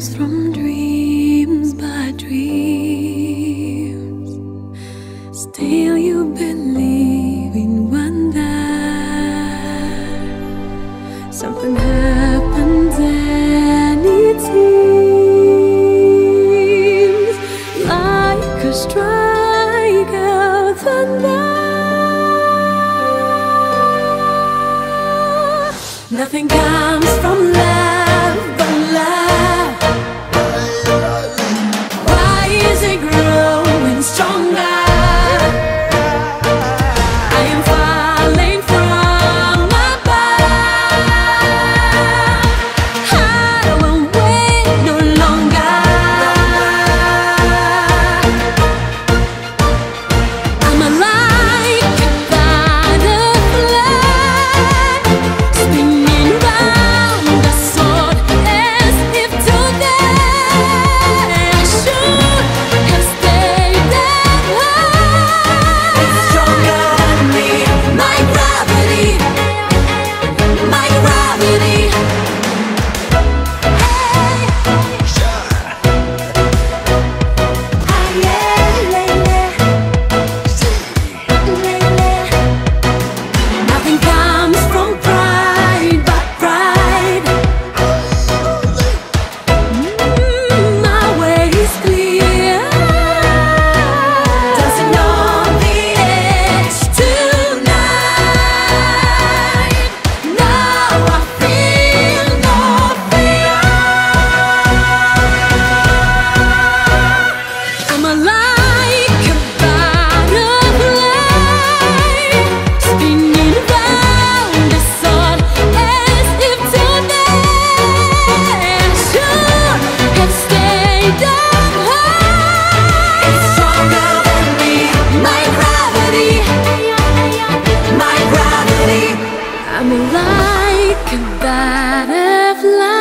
comes from dreams, but dreams still you believe in wonder. Something happens and it seems like a strike of thunder. Nothing comes from love but love. Why is it growing stronger? I am falling from above. I won't wait no longer. I'm like a butterfly, spinning round the sword as if today I should have stayed at home. It's stronger than me, my gravity, my gravity. Nothing comes from pride but pride. My way is clear. Dancing on the edge tonight. Now I feel no fear. I'm like a butterfly, spinning round the sun as if today I should have stayed at home. It's stronger than me, my gravity, my gravity. I'm like a butterfly.